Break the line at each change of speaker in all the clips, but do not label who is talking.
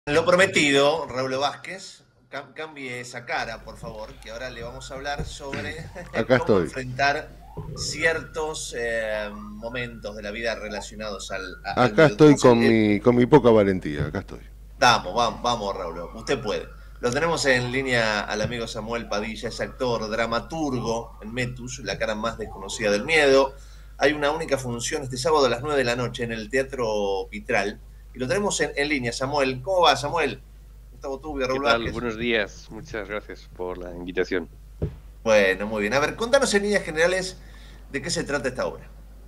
Lo prometido, Raúl Vázquez, cambie esa cara, por favor, que ahora le vamos a hablar sobre
Acá
cómo
estoy.
enfrentar ciertos momentos de la vida relacionados al
Acá
miedo.
estoy con mi poca valentía. Acá estoy.
Vamos, Raúl, usted puede. Lo tenemos en línea al amigo Samuel Padilla, es actor, dramaturgo en Metus, la cara más desconocida del miedo. Hay una única función este sábado a las 9 de la noche en el Teatro Vitral. Y lo tenemos en línea, Samuel. ¿Cómo va, Samuel? Gustavo Tubio,
¿Qué
Raúl
tal?
Vázquez.
Buenos días. Muchas gracias por la invitación.
Bueno, muy bien. A ver, contanos en líneas generales de qué se trata esta obra.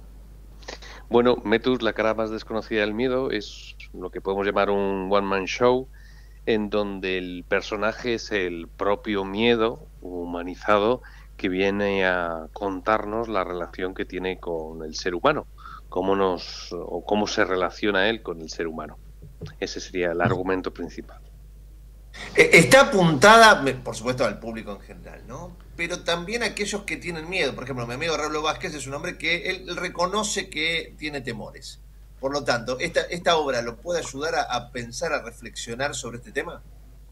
Bueno, Metus, la cara más desconocida del miedo, es lo que podemos llamar un one-man show, en donde el personaje es el propio miedo humanizado que viene a contarnos la relación que tiene con el ser humano, cómo se relaciona él con el ser humano. Ese sería el argumento principal.
Está apuntada, por supuesto, al público en general, ¿no? Pero también a aquellos que tienen miedo. Por ejemplo, mi amigo Raúl Vázquez es un hombre que él reconoce que tiene temores. Por lo tanto, esta obra lo puede ayudar a pensar, a reflexionar sobre este tema.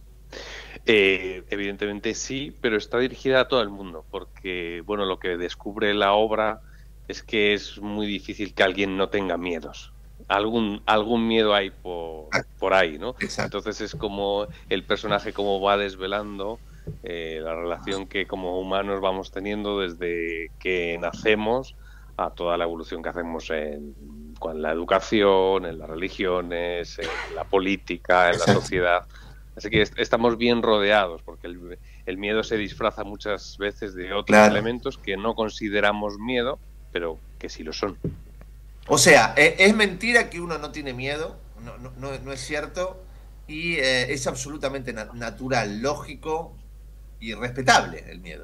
Evidentemente sí, pero está dirigida a todo el mundo, porque bueno, lo que descubre la obra es que es muy difícil que alguien no tenga miedos. Algún miedo hay
Ah,
por ahí, ¿no?
exacto.
Entonces es como el personaje como va desvelando la relación que como humanos vamos teniendo desde que nacemos a toda la evolución que hacemos con la educación, en las religiones, en la política, en la
Exacto.
sociedad. Así que estamos bien rodeados, porque el miedo se disfraza muchas veces de otros
Claro.
elementos que no consideramos miedo, pero que sí lo son.
O sea, es mentira que uno no tiene miedo, no es cierto, y es absolutamente natural, lógico y respetable el miedo.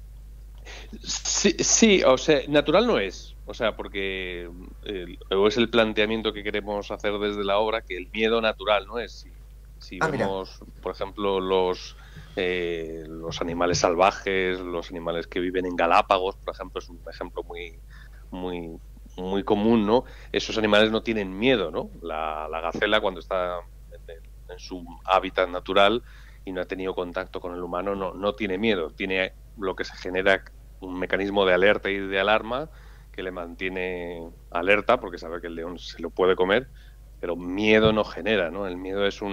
Sí, sí, o sea, natural no es. O sea, porque o es el planteamiento que queremos hacer desde la obra, que el miedo natural no es. Si
Ah, mira.
vemos, por ejemplo, los animales salvajes, los animales que viven en Galápagos, por ejemplo, es un ejemplo muy, muy común, ¿no? Esos animales no tienen miedo, ¿no? La gacela, cuando está en su hábitat natural y no ha tenido contacto con el humano, no tiene miedo. Tiene lo que se genera un mecanismo de alerta y de alarma que le mantiene alerta porque sabe que el león se lo puede comer, pero miedo no genera, ¿no? El miedo es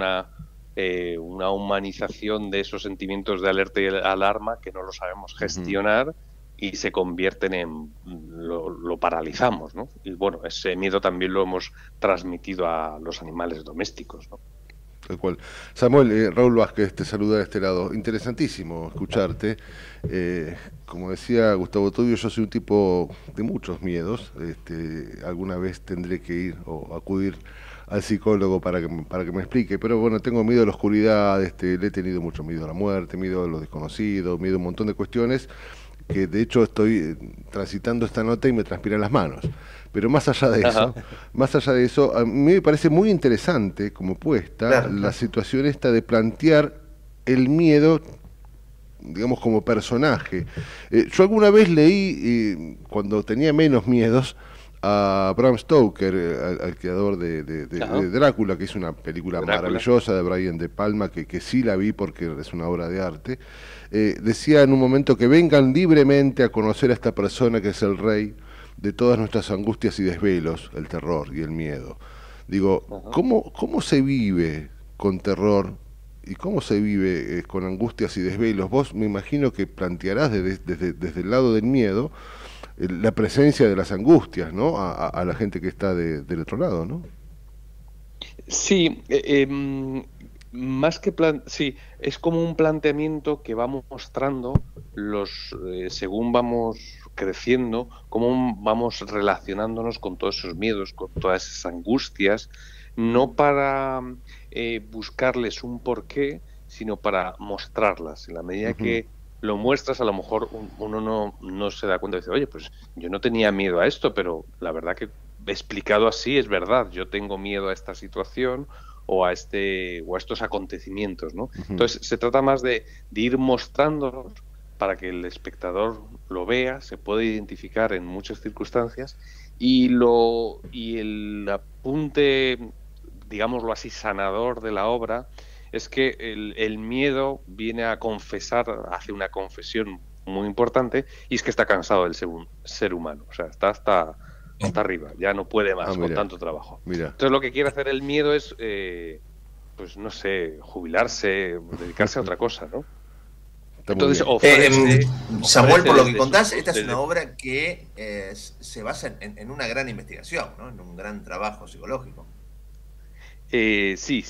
una humanización de esos sentimientos de alerta y alarma que no lo sabemos
Ujú.
gestionar y se convierten lo paralizamos, ¿no? Y bueno, ese miedo también lo hemos transmitido a los animales domésticos, ¿no?
Tal cual. Samuel, Raúl Vázquez te saluda de este lado. Interesantísimo escucharte. Como decía Gustavo Tubio, yo soy un tipo de muchos miedos. Alguna vez tendré que ir o acudir al psicólogo para que me explique. Pero bueno, tengo miedo a la oscuridad, le he tenido mucho miedo a la muerte, miedo a lo desconocido, miedo a un montón de cuestiones que de hecho estoy transitando esta nota y me transpiran las manos. Pero
Ajá.
más allá de eso, a mí me parece muy interesante como puesta
Claro,
la
claro.
situación esta de plantear el miedo, digamos, como personaje. Yo alguna vez leí, cuando tenía menos miedos, a Bram Stoker, al creador
Ajá.
de Drácula, que es una película
Drácula.
maravillosa de Brian De Palma, que sí la vi porque es una obra de arte. Decía en un momento que vengan libremente a conocer a esta persona que es el rey de todas nuestras angustias y desvelos, el terror y el miedo. Digo,
Ajá.
¿cómo se vive con terror y cómo se vive con angustias y desvelos? Vos me imagino que plantearás desde el lado del miedo la presencia de las angustias, ¿no? A la gente que está del otro lado, ¿no?
Sí, más que sí, es como un planteamiento que vamos mostrando según vamos creciendo, cómo vamos relacionándonos con todos esos miedos, con todas esas angustias, no para buscarles un porqué, sino para mostrarlas. En la medida
Ujú.
que lo muestras, a lo mejor uno no se da cuenta y dice, oye, pues yo no tenía miedo a esto, pero la verdad que explicado así es verdad, yo tengo miedo a esta situación o a estos acontecimientos, ¿no?
Ujú.
Entonces se trata más de ir mostrándolos para que el espectador lo vea, se pueda identificar en muchas circunstancias y el apunte digámoslo así, sanador de la obra, es que el miedo viene a confesar, hace una confesión muy importante, y es que está cansado del ser humano, o sea, está hasta arriba, ya no puede más con tanto trabajo.
Mira.
Entonces lo que quiere hacer el miedo es, pues no sé, jubilarse, dedicarse a otra cosa, ¿no? Entonces
Samuel, por lo que contás, esta es una obra que se basa en una gran investigación, ¿no? En un gran trabajo psicológico.
Sí.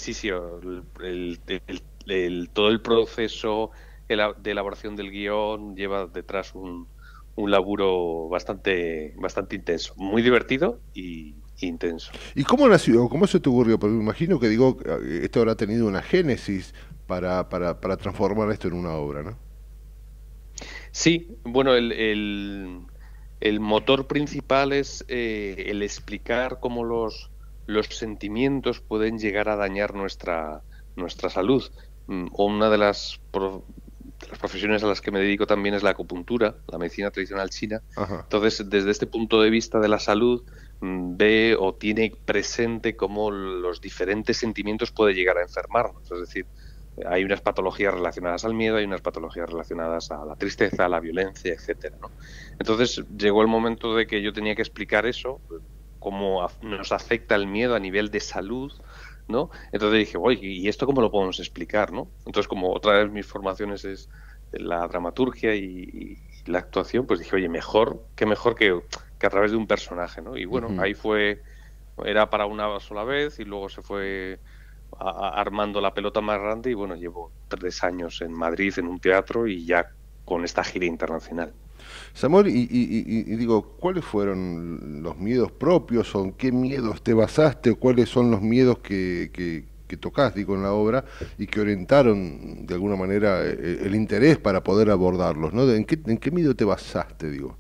Todo el proceso de elaboración del guión lleva detrás un laburo bastante intenso, muy divertido y intenso.
¿Y cómo nació? ¿Cómo se te ocurrió? Porque me imagino que esto habrá tenido una génesis para transformar esto en una obra, ¿no?
Sí, bueno, el motor principal es el explicar cómo los sentimientos pueden llegar a dañar nuestra salud. Una de las profesiones a las que me dedico también es la acupuntura, la medicina tradicional china.
Ajá.
Entonces, desde este punto de vista de la salud, ve o tiene presente cómo los diferentes sentimientos pueden llegar a enfermarnos. Es decir, hay unas patologías relacionadas al miedo, hay unas patologías relacionadas a la tristeza, a la violencia, etcétera, ¿no? Entonces, llegó el momento de que yo tenía que explicar eso, cómo nos afecta el miedo a nivel de salud, ¿no? Entonces dije, oye, ¿y esto cómo lo podemos explicar, no? Entonces, como otra de mis formaciones es la dramaturgia y la actuación, pues dije, oye, mejor que a través de un personaje, ¿no? Y bueno, ahí era para una sola vez y luego se fue armando la pelota más grande y bueno, llevo 3 años en Madrid en un teatro y ya con esta gira internacional.
Samuel, y digo, ¿cuáles fueron los miedos propios o en qué miedos te basaste o cuáles son los miedos que tocás, digo, en la obra y que orientaron de alguna manera el interés para poder abordarlos, ¿no? ¿En qué miedo te basaste, digo?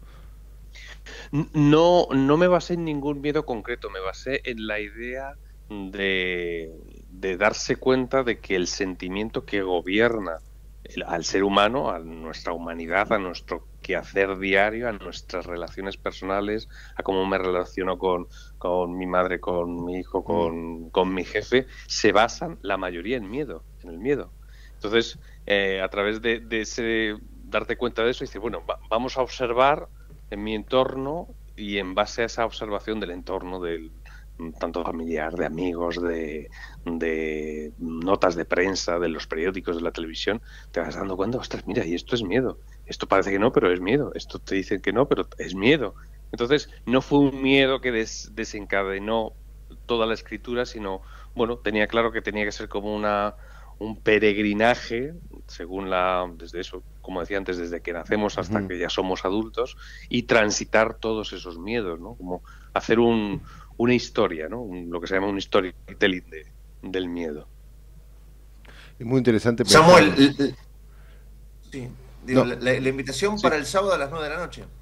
No me basé en ningún miedo concreto, me basé en la idea de darse cuenta de que el sentimiento que gobierna al ser humano, a nuestra humanidad, a nuestro quehacer diario, a nuestras relaciones personales, a cómo me relaciono con mi madre, con mi hijo, con mi jefe, se basan la mayoría en el miedo. Entonces, a través de ese darte cuenta de eso, dices, bueno, vamos a observar en mi entorno y en base a esa observación del entorno, del tanto familiar, de amigos, de notas de prensa, de los periódicos, de la televisión, te vas dando cuenta, ostras, mira, y esto es miedo. Esto parece que no, pero es miedo. Esto te dicen que no, pero es miedo. Entonces, no fue un miedo que desencadenó toda la escritura, sino, bueno, tenía claro que tenía que ser como un peregrinaje, desde eso, como decía antes, desde que nacemos hasta que ya somos adultos, y transitar todos esos miedos, ¿no? Como hacer una historia, ¿no? Lo que se llama un storytelling del miedo.
Es muy interesante.
Samuel, sí, digo, no. la invitación para el sábado a las 9 de la noche.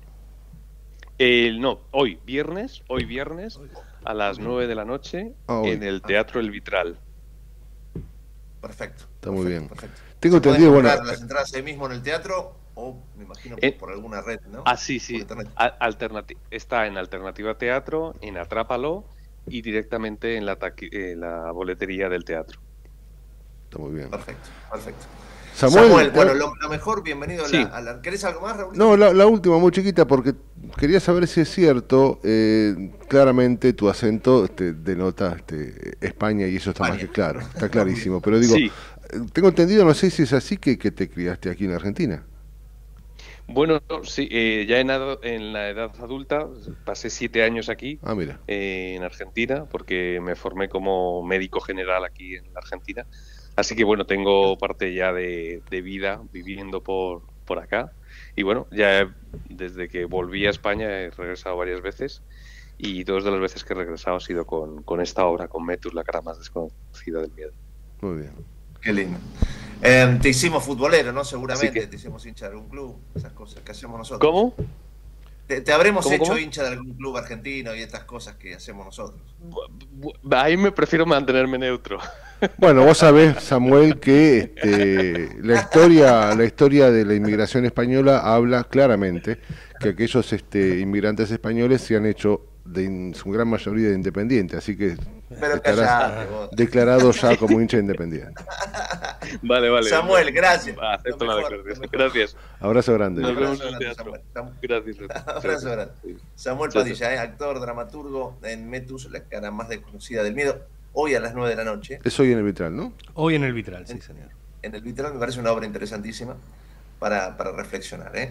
No, hoy viernes a las 9 de la noche en el Teatro El Vitral.
Perfecto.
Está muy bien.
Perfecto.
Tengo entendido, bueno,
las entradas ahí mismo en el teatro o me imagino por alguna red, ¿no?
Sí. Está en Alternativa Teatro, en Atrápalo y directamente en la boletería del teatro.
Está muy bien.
Perfecto.
Samuel,
bueno, lo mejor, bienvenido a la... ¿Querés algo más, Raúl?
No, la última, muy chiquita, porque quería saber si es cierto, claramente tu acento denota España y eso está más que claro, está clarísimo, pero digo, sí. Tengo entendido, no sé si es así, que te criaste aquí en Argentina.
Bueno, sí, ya en la edad adulta pasé 7 años aquí,
mira.
En Argentina, porque me formé como médico general aquí en Argentina. Así que bueno, tengo parte ya de vida viviendo por acá. Y bueno, ya desde que volví a España he regresado varias veces. Y 2 de las veces que he regresado ha sido con esta obra, con Metus, la cara más desconocida del miedo.
Muy bien.
Qué lindo. Te hicimos futbolero, ¿no? Seguramente te hicimos hincha de algún club, esas cosas que hacemos nosotros.
¿Cómo?
Te habremos hecho hincha de algún club argentino y estas cosas que hacemos nosotros.
Ahí me prefiero mantenerme neutro.
Bueno, vos sabés, Samuel, que la historia de la inmigración española habla claramente que aquellos inmigrantes españoles se han hecho en su gran mayoría de independientes, así que
Pero callate vos.
Declarado ya como hincha independiente.
Vale.
Samuel, gracias.
Acepto
Lo
la
mejor,
declaración.
lo mejor.
Gracias.
Abrazo grande.
Nos vemos
Abrazo
en el
grande,
teatro.
Samuel.
Gracias.
Abrazo grande.
Sí.
Samuel
Chao,
Padilla, actor, dramaturgo en Metus, la cara más desconocida del miedo. Hoy a las 9 de la noche.
Es hoy en el Vitral, ¿no?
Hoy en el Vitral, sí, señor.
En el Vitral me parece una obra interesantísima para reflexionar, ¿eh?